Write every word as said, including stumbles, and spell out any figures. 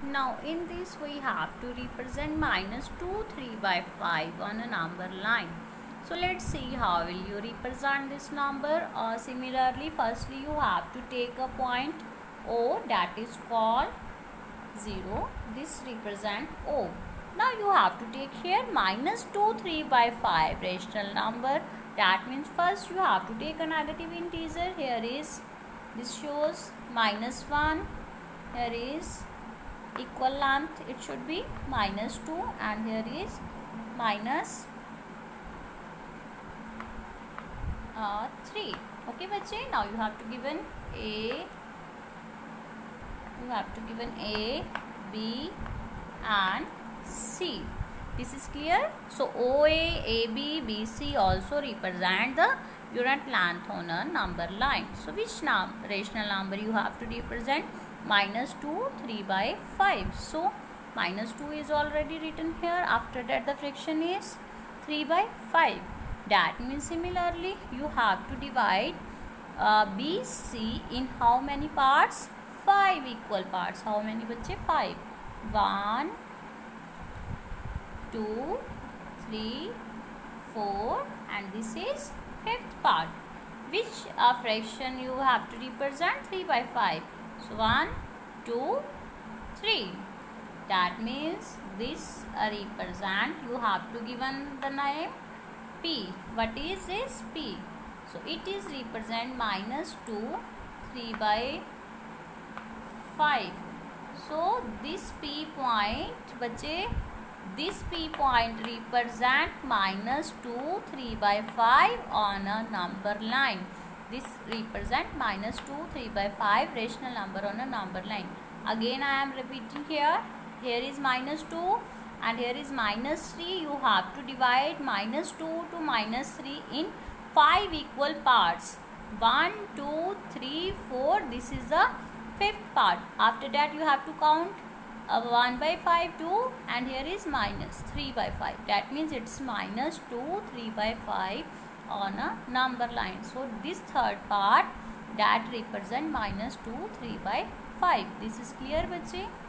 Now in this we have to represent minus two, three by five on a number line. So let's see how will you represent this number. Uh, similarly, firstly you have to take a point O, that is called zero. This represent O. Now you have to take here minus two, three by five rational number. That means first you have to take a negative integer. Here is, this shows minus one. Here is equal length, it should be minus two, and here is minus uh, three. Okay बच्चे, now you have to given a, you have to given a, b and c. This is clear. So O A, A B, B C also represent the unit length on a number line. So which num rational number you have to represent? Minus two, three by five. So minus two is already written here. After that the fraction is three by five. That means similarly you have to divide uh, B C in how many parts? Five equal parts. How many बच्चे? Five. One, two, three, four, and this is fifth part. Which uh, fraction you have to represent? Three by five. So one, two, three. That means this uh, represent, you have to given the name P. What is this? P. So it is represent minus two, three by five. So this P point, बच्चे, this P point represent minus two, three by five on a number line. This represent minus two, three by five rational number on a number line. Again I am repeating here. Here is minus two and here is minus three. You have to divide minus two to minus three in five equal parts. one, two, three, four. This is the fifth part. After that you have to count uh, one by five, two, and here is minus three by five. That means it's minus two, three by five on a number line. So this third part that represent minus two, three by five. This is clear बच्चे.